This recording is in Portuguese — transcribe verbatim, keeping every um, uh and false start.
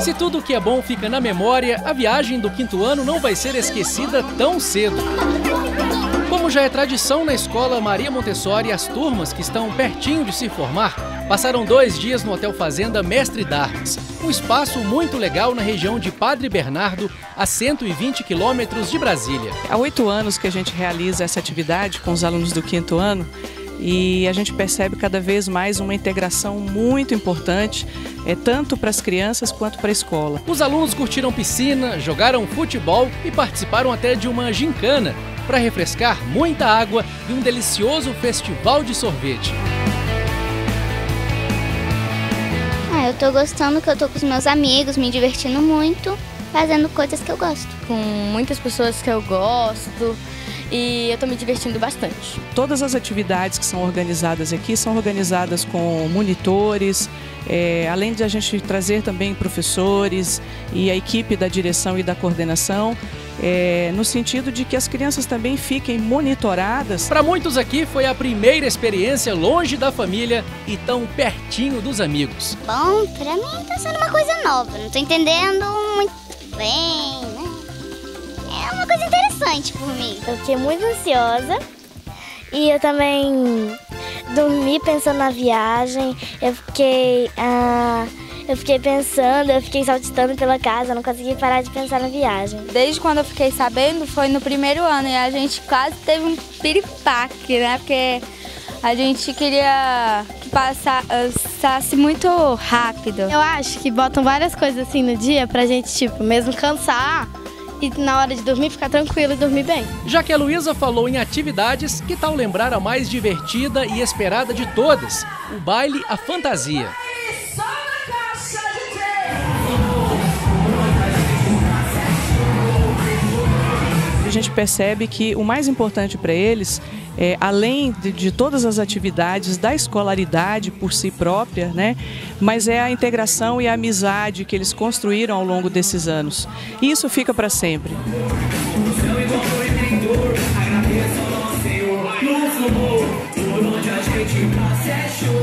Se tudo o que é bom fica na memória, a viagem do quinto ano não vai ser esquecida tão cedo. Como já é tradição na escola Maria Montessori, as turmas que estão pertinho de se formar passaram dois dias no Hotel Fazenda Mestre Darmas, um espaço muito legal na região de Padre Bernardo, a cento e vinte quilômetros de Brasília. Há oito anos que a gente realiza essa atividade com os alunos do quinto ano e a gente percebe cada vez mais uma integração muito importante, é, tanto para as crianças quanto para a escola. Os alunos curtiram piscina, jogaram futebol e participaram até de uma gincana para refrescar muita água e um delicioso festival de sorvete. Ah, eu tô gostando que eu tô com os meus amigos, me divertindo muito, fazendo coisas que eu gosto. Com muitas pessoas que eu gosto e eu tô me divertindo bastante. Todas as atividades que são organizadas aqui são organizadas com monitores, é, além de a gente trazer também professores e a equipe da direção e da coordenação, é, no sentido de que as crianças também fiquem monitoradas. Para muitos aqui foi a primeira experiência longe da família e tão pertinho dos amigos. Bom, pra mim tá sendo uma coisa nova, não tô entendendo muito bem, né? É uma coisa interessante por mim. Eu fiquei muito ansiosa e eu também dormi pensando na viagem, eu fiquei... Ah, Eu fiquei pensando, eu fiquei saltitando pela casa, não consegui parar de pensar na viagem. Desde quando eu fiquei sabendo, foi no primeiro ano e a gente quase teve um piripaque, né? Porque a gente queria que passasse muito rápido. Eu acho que botam várias coisas assim no dia pra gente, tipo, mesmo cansar e na hora de dormir ficar tranquilo e dormir bem. Já que a Luísa falou em atividades, que tal lembrar a mais divertida e esperada de todas, o baile A Fantasia. A gente percebe que o mais importante para eles, é, além de, de todas as atividades da escolaridade por si própria, né, mas é a integração e a amizade que eles construíram ao longo desses anos. E isso fica para sempre. Agradeço ao nosso Senhor, nos amou, por onde a gente passa é show.